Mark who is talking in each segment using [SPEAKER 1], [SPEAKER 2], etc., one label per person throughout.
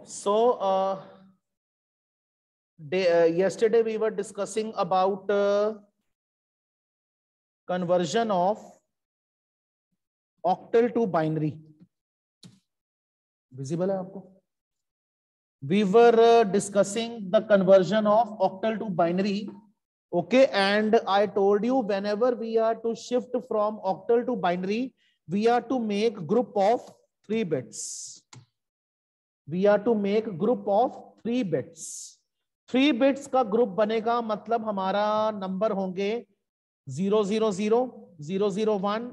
[SPEAKER 1] So yesterday we were discussing about conversion of octal to binary. Visible है आपको? We were discussing the conversion of octal to binary. Okay, and I told you whenever we are to shift from octal to binary, we are to make group of 3 bits. We are to make group of 3 bits. 3 bits का group बनेगा, मतलब हमारा number होंगे 000, 001, 010,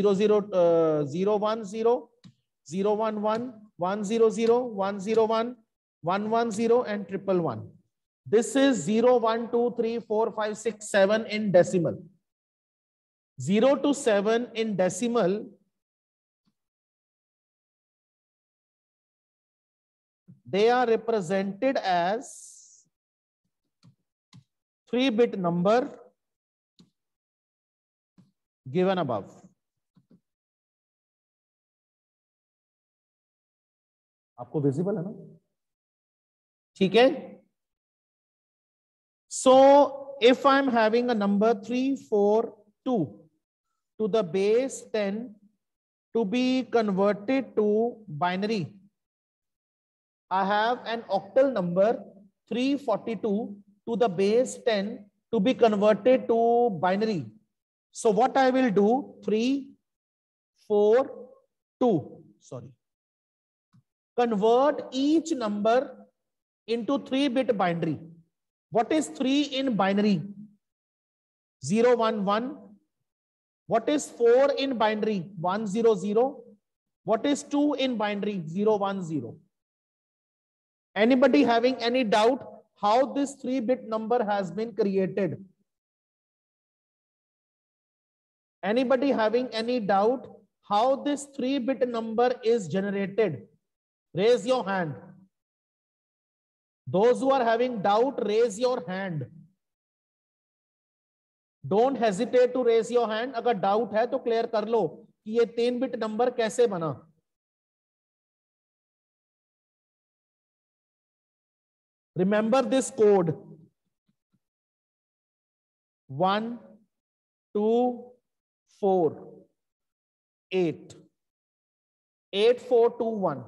[SPEAKER 1] 010, 100, 101, 110 and 111. This is 0, 1, 2, 3, 4, 5, 6, 7 in decimal. 0 to 7 in decimal. They are represented as 3-bit number given above. आपको visible है ना? ठीक है. So if I'm having a number 342 to the base 10 to be converted to binary, I have an octal number 342 to the base 10 to be converted to binary. So what I will do, 342, sorry. Convert each number into 3-bit binary. What is 3 in binary? 011. What is 4 in binary? 100. What is 2 in binary? 010. Anybody having any doubt how this 3-bit number has been created? Anybody having any doubt how this 3-bit number is generated? Raise your hand. Those who are having doubt, raise your hand. Don't hesitate to raise your hand. अगर doubt है तो clear कर लो कि ये 3-bit number कैसे बना. Remember this code. 1, 2, 4, 8. 8421.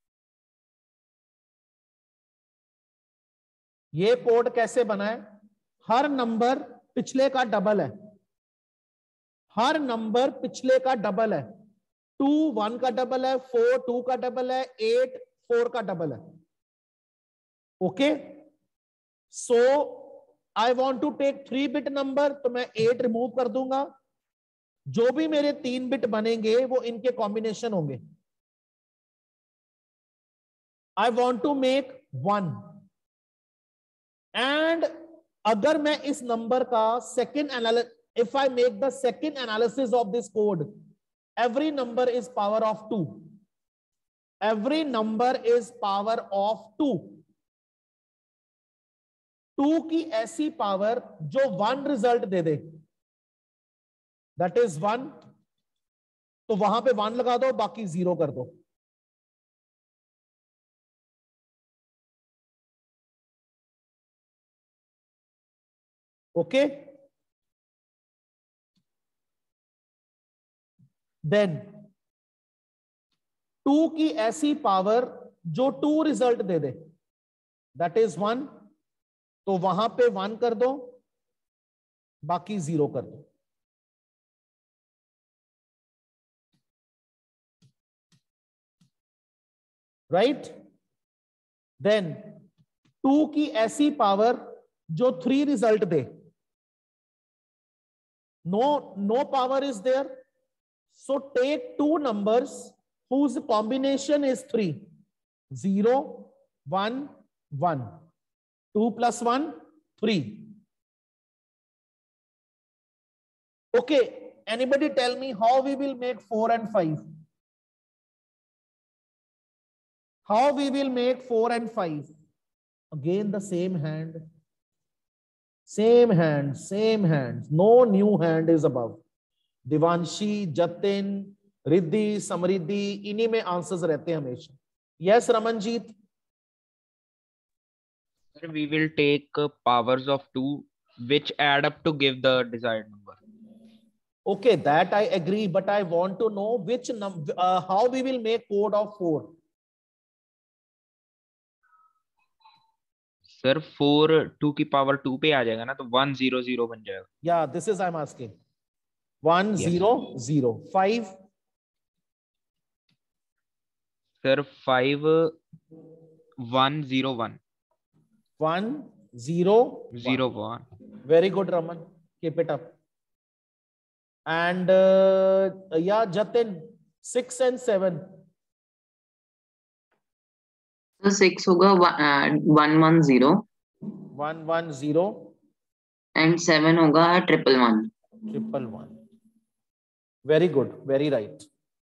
[SPEAKER 1] ये code कैसे बना है? हर नंबर पिछले का डबल है. हर नंबर पिछले का डबल है. 2 1 का डबल है, 4 2 का डबल है, 8 4 का डबल है. Okay, so I want to take 3-bit number, तो मैं 8 रिमूव कर दूंगा. जो भी मेरे 3 बिट बनेंगे वो इनके कॉम्बिनेशन होंगे. I want to make 1. And अगर मैं इस नंबर का second analysis, if I make the second analysis of this code, every number is power of 2. Every number is power of 2. 2 की ऐसी पावर जो 1 रिजल्ट दे दे, दैट इज 1. तो वहां पे 1 लगा दो, बाकी 0 कर दो. ओके, देन 2 की ऐसी पावर जो 2 रिजल्ट दे दे, दैट इज 1. तो वहां पे 1 कर दो, बाकी 0 कर दो. राइट, देन 2 की ऐसी पावर जो 3 रिजल्ट दे. No power is there. So take 2 numbers whose combination is 3. 0, 1, 1. 2 plus 1, 3. Okay, anybody tell me how we will make 4 and 5? How we will make 4 and 5? Again the same hand. Same hand, same hands. No new hand is above. Divanshi, Jatin, Riddhi, Samriddhi, इन्हीं में answers रहते हैं हमेशा. Yes Ramanjeet,
[SPEAKER 2] Sir, we will take powers of 2 which add up to give the desired number.
[SPEAKER 1] Okay, that I agree, but I want to know which number, how we will make code of 4.
[SPEAKER 2] Sir 4 2 की power 2 पे आ जाएगा ना, तो 1 0 0 बन जाएगा.
[SPEAKER 1] Yeah, this is I'm asking. 1
[SPEAKER 2] Yes.
[SPEAKER 1] 0 0 5.
[SPEAKER 2] Sir 5 1 0 1
[SPEAKER 1] 1 0
[SPEAKER 2] 0 1.
[SPEAKER 1] Very good, Raman. Keep it up. And yeah, Jatin, 6 and 7.
[SPEAKER 3] तो 6 होगा 110
[SPEAKER 1] 110
[SPEAKER 3] and 7 होगा 111.
[SPEAKER 1] 111. Very good, very right.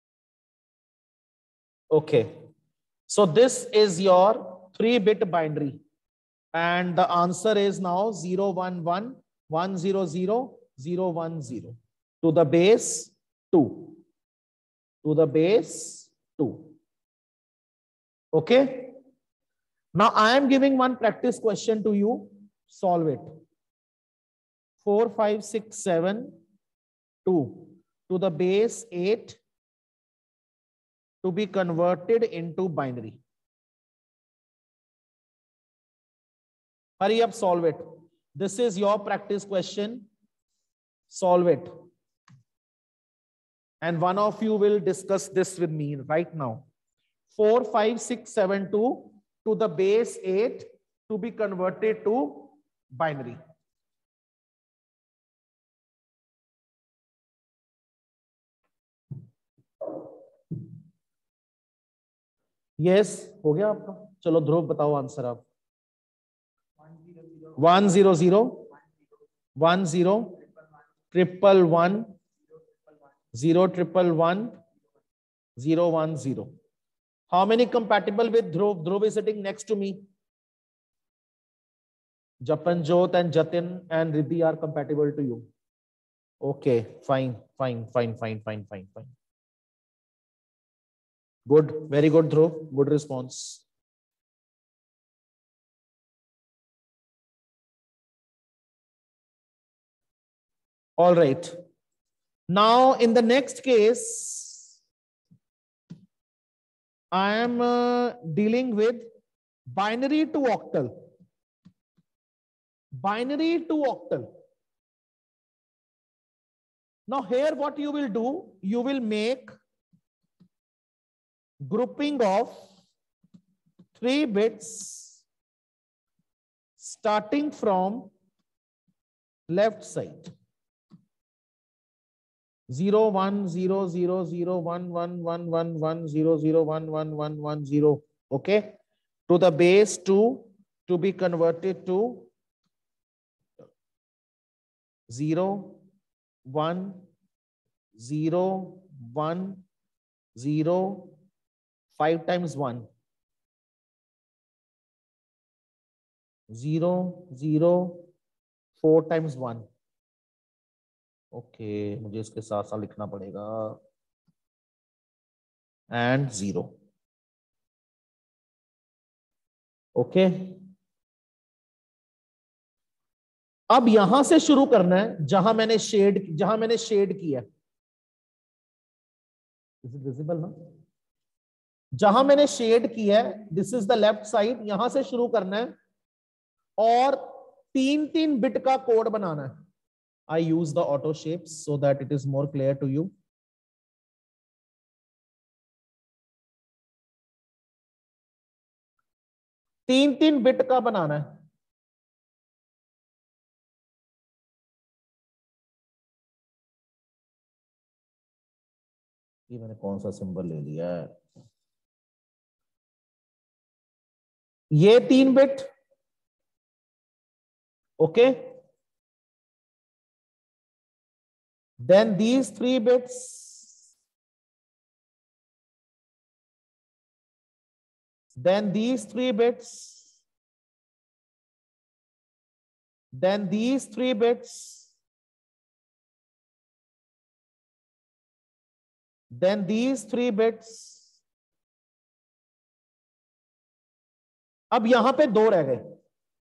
[SPEAKER 1] Okay, so this is your 3-bit binary, and the answer is now 011 100 010 to the base 2. To the base 2. Okay. Now I am giving one practice question to you. Solve it. 4 5 6 7 2 to the base 8 to be converted into binary. Hurry up, solve it. This is your practice question. Solve it. And one of you will discuss this with me right now. 4 5 6 7 2 to the base 8 to be converted to binary. Yes, हो गया आपका. चलो ध्रुव बताओ answer आप. 1 0 0 1 0 1 1 0 1 1 0 1 0. How many compatible with Dhruv? Dhruv is sitting next to me. Japanjot and Jatin and Riddhi are compatible to you. Okay, fine. Good, very good, Dhruv. Good response. All right. Now, in the next case, I am dealing with binary to octal. Binary to octal. Now, here what you will do, you will make grouping of 3 bits starting from left side. 0 1 0 0 0 1 1 1 1 1 0 0 1 1 1 1 0. Okay, to the base 2 to be converted to 0 1 0 1 0 5 times 1 0 0 4 times 1. Okay, मुझे इसके साथ साथ लिखना पड़ेगा and 0. Okay, अब यहां से शुरू करना है जहां मैंने शेड किया. इज इट विजिबल ना? जहां मैंने शेड किया है, this is the left side. यहां से शुरू करना है और 3 बिट का कोड बनाना है. I use the auto shapes so that it is more clear to you. तीन बिट का बनाना है. ये मैंने कौन सा सिंबल ले लिया है? ये 3 bit. Okay, then these 3 bits, then these 3 bits, then these 3 bits, then these 3 bits. अब यहां पे 2 रह गए.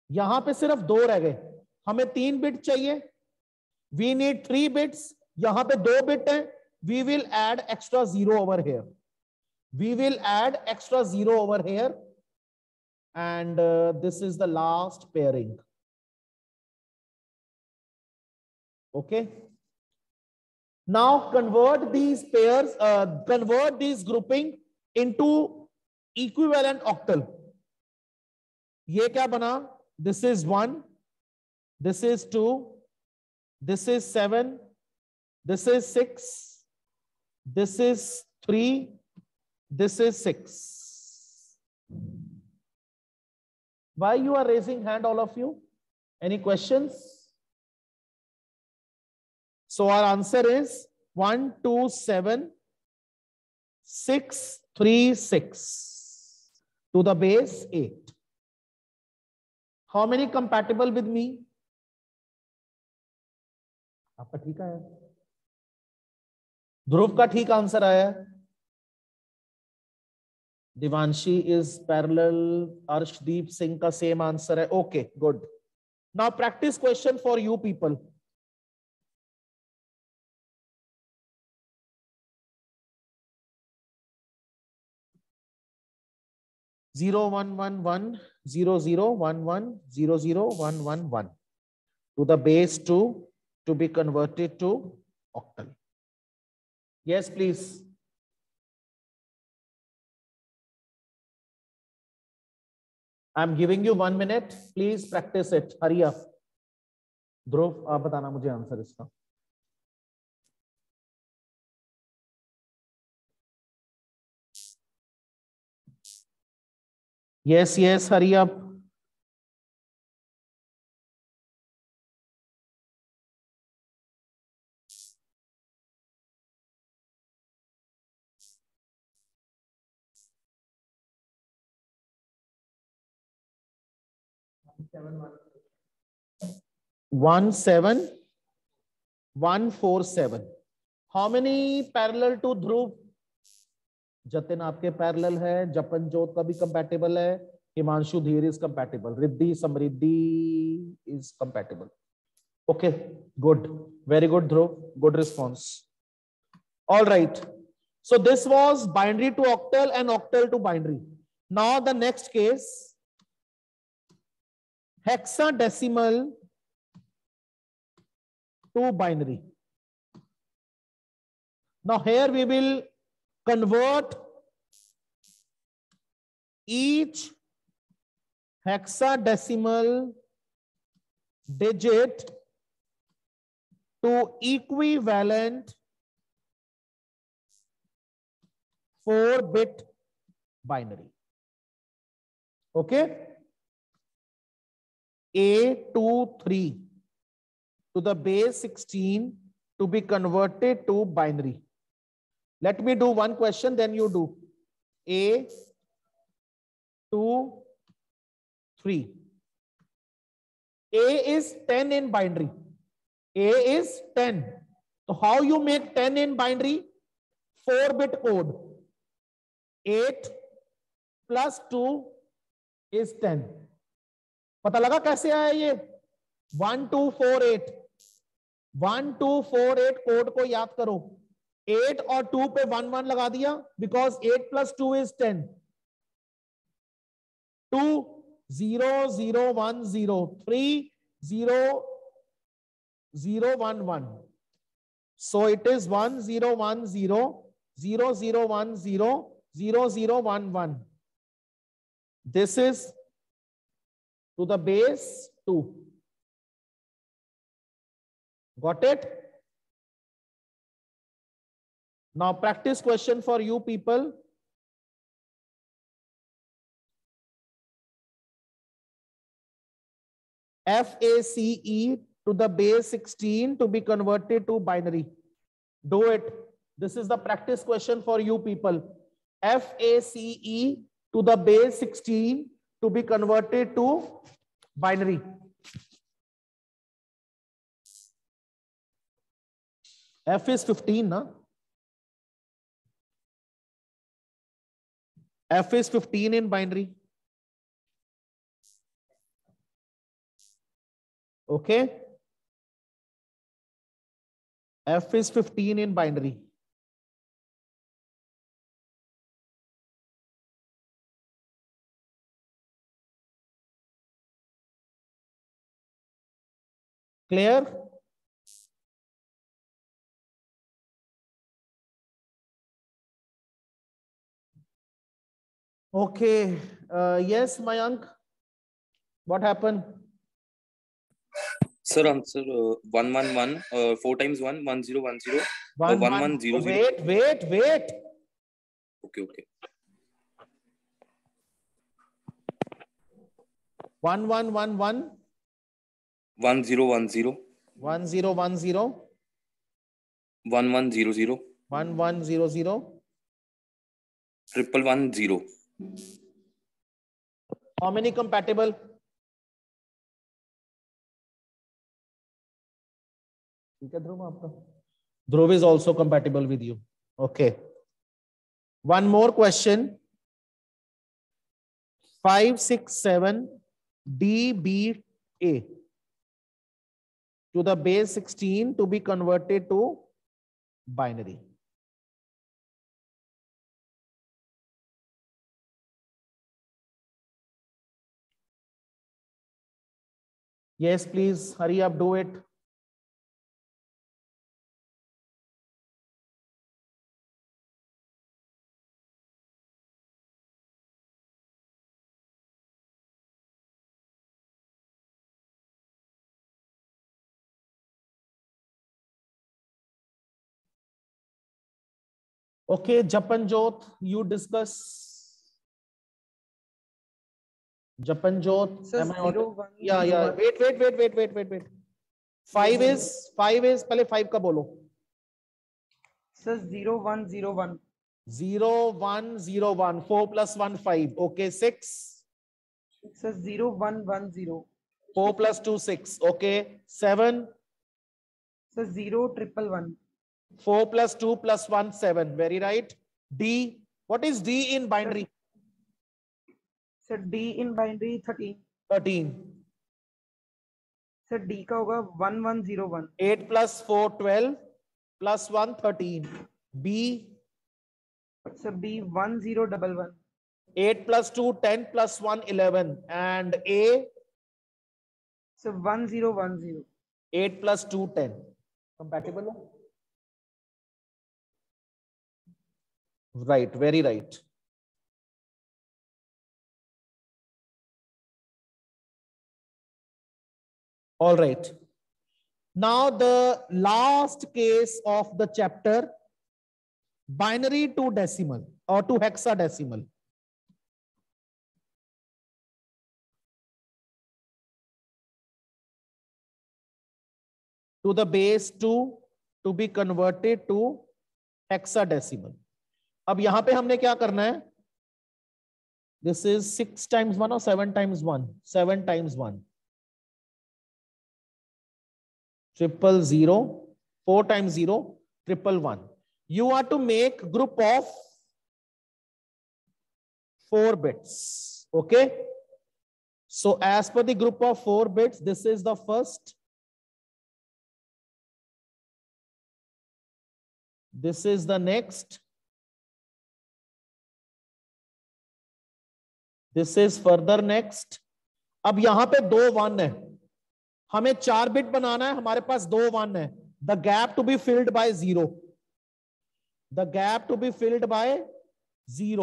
[SPEAKER 1] यहां पे सिर्फ 2 रह गए, हमें 3 बिट चाहिए, वी नीड 3 बिट्स, यहां पे 2 बिट है, we will add extra 0 over here, we will add extra 0 over here, and this is the last pairing. Okay, now convert these pairs, convert these grouping into equivalent octal. ये क्या बना, this is 1, this is 2, this is 7, this is 6, this is 3, this is 6. Why you are raising hand, all of you? Any questions? So our answer is 1 2 7 6 3 6 to the base 8. How many compatible with me? आपका ठीक आया, ध्रुव का ठीक answer आया, Divanshi is parallel, Arshdeep Singh का same answer है. Okay good. Now practice question for you people. Zero one one one 0 0 1 1 0 0 1 1 1 to the base 2 to be converted to octal. Yes, please. I'm giving you 1 minute. Please practice it. Hurry up. Dhruv आप बताना मुझे answer इसका. Yes, yes, hurry up. One seven 147. How many parallel to Dhruv? Jatin आपके parallel है, जपनजोत का भी compatible है, Himanshu Dhir is compatible, Riddhi Samriddhi is compatible. Okay good, very good Dhruv, good response. All right, so this was binary to octal and octal to binary. Now the next case, hexadecimal to binary. Now here we will convert each hexadecimal digit to equivalent 4-bit binary. Okay, A23 to the base 16 to be converted to binary. Let me do one question, then you do. A, 2, 3. A is 10 in binary. A is 10. So how you make 10 in binary? 4-bit code. 8 plus 2 is 10. पता लगा कैसे आया ये? 1248. 1248 code को याद करो. 8 और 2 पे 1 1 लगा दिया, because 8 plus 2 is 10. 2 0 0 1 0 3 0 0 1 1. So it is 1 0 1 0 0 0 1 0 0 0 1 1. This is to the base 2. Got it? Now practice question for you people. FACE to the base 16 to be converted to binary. Do it. This is the practice question for you people. FACE to the base 16 to be converted to binary. F is 15, na? F is 15 in binary. Okay, F is 15 in binary. Clear? Okay. Yes, Mayank. What happened?
[SPEAKER 4] Sir, answer 111. 4 times 1, 1010. 1100.
[SPEAKER 1] Wait.
[SPEAKER 4] Okay, okay.
[SPEAKER 1] 1111
[SPEAKER 4] 1010.
[SPEAKER 1] 1010
[SPEAKER 4] 1100.
[SPEAKER 1] 1100.
[SPEAKER 4] 1110.
[SPEAKER 1] How many compatible? Dhruv is also compatible with you. Okay. One more question. 567 DBA to the base 16 to be converted to binary. Yes, please hurry up, do it. Okay, Japanjot, you discuss. Japanjot,
[SPEAKER 5] Sir,
[SPEAKER 1] am I
[SPEAKER 5] 0,
[SPEAKER 1] audible?
[SPEAKER 5] 1,
[SPEAKER 1] Yeah.
[SPEAKER 5] 0, 1.
[SPEAKER 1] Wait. Five is पहले 5 का बोलो.
[SPEAKER 5] Sir, 0, 1, 0, 1.
[SPEAKER 1] 0 1 0 1 4 plus 1 5. Okay, 6.
[SPEAKER 5] Sir, 0, 1, 1, 0.
[SPEAKER 1] 4 plus 2 6. Okay, 7.
[SPEAKER 5] Sir, 0, 111.
[SPEAKER 1] 4 plus 2 plus 1 7. Very right. D. What is D in binary?
[SPEAKER 5] Sir, D in binary 13.
[SPEAKER 1] 13.
[SPEAKER 5] Sir, D का होगा 1101.
[SPEAKER 1] 8 plus 4 12 plus 1 13. B.
[SPEAKER 5] Sir, B 1011.
[SPEAKER 1] 8 plus 2 10 plus 1 11. And A.
[SPEAKER 5] Sir, 1010.
[SPEAKER 1] 8 plus 2 10. Compatible? Right, very right. All right. Now the last case of the chapter, binary to decimal or to hexadecimal. To the base 2 to be converted to hexadecimal. अब यहां पे हमने क्या करना है? This is 6 times 1 or 7 times 1? 7 times 1. 000, 4 times 0, 111. You are to make group of 4 bits. Okay. So as per the group of 4 bits, this is the first. This is the next. This is further next. अब यहां पे 2 1 है, हमें 4 bit बनाना है, हमारे पास 2 1 है. The gap to be filled by 0. The gap to be filled by 0.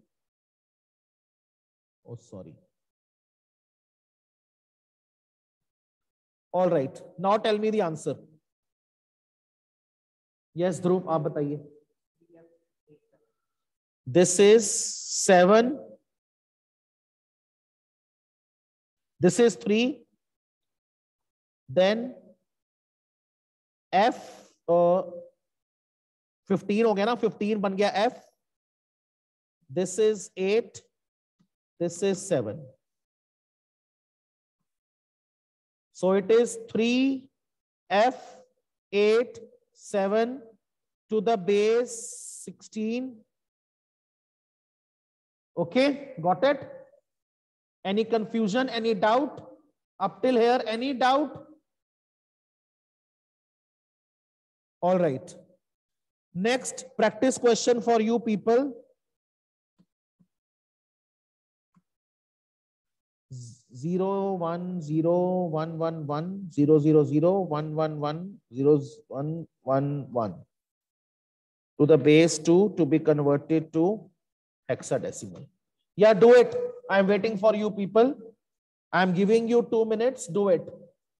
[SPEAKER 1] Oh, sorry. All right. Now tell me the answer. Yes, Dhruv, आप बताइए. This is 7. This is 3. Then F 15 हो गया ना, 15 बन गया F. This is 8. This is 7. So it is 3 F 8 7 to the base 16. Okay, got it? Any confusion, any doubt? Up till here, any doubt? All right. Next practice question for you people. 010110001110111 to the base 2 to be converted to hexadecimal. Yeah, do it. I'm waiting for you people. I'm giving you 2 minutes. Do it.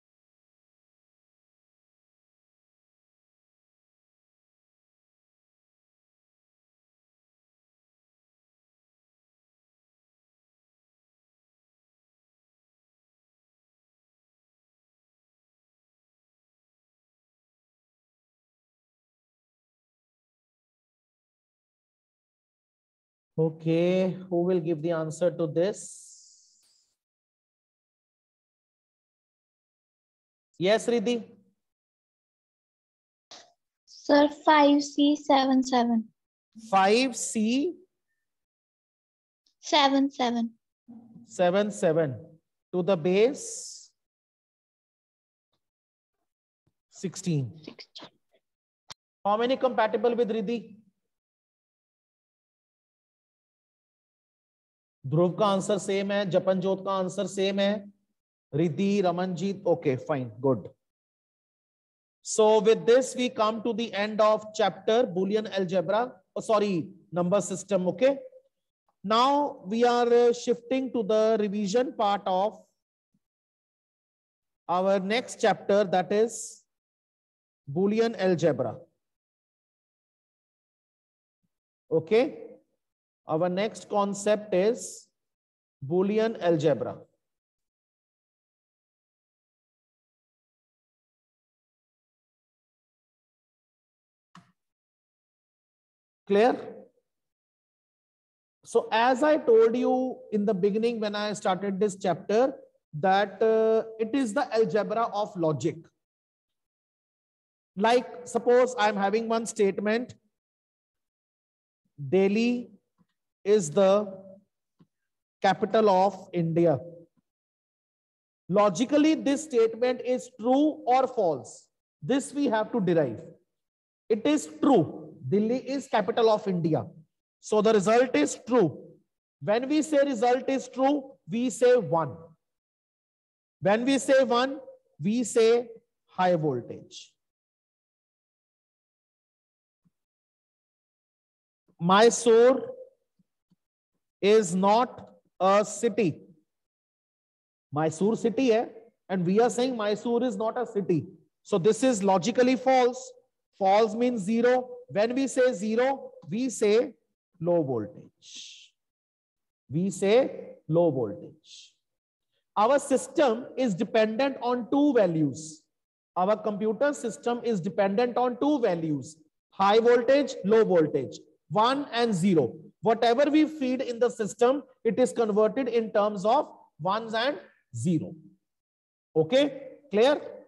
[SPEAKER 1] Okay, who will give the answer to this? Yes, Riddhi.
[SPEAKER 6] Sir, 5C77.
[SPEAKER 1] 5C
[SPEAKER 6] 77.
[SPEAKER 1] 77 to the base 16. How many compatible with Riddhi? ध्रुव का answer same है, जपनजोत का answer same है, Riddhi, Ramanjit, okay, fine, good. So with this we come to the end of chapter Boolean algebra, number system, okay. Now we are shifting to the revision part of our next chapter, that is Boolean algebra. Okay. Our next concept is Boolean algebra. Clear? So as I told you in the beginning when I started this chapter, that it is the algebra of logic. Like suppose I'm having one statement, Delhi is the capital of India. Logically, this statement is true or false. This we have to derive. It is true. Delhi is capital of India. So the result is true. When we say result is true, we say 1. When we say 1, we say high voltage. Mysore is not a city. Mysore city hai, and we are saying Mysore is not a city. So this is logically false. False means 0. When we say 0, we say low voltage. We say low voltage. Our system is dependent on 2 values. Our computer system is dependent on 2 values. High voltage, low voltage. 1 and 0. Whatever we feed in the system, it is converted in terms of 1s and 0. Okay, clear?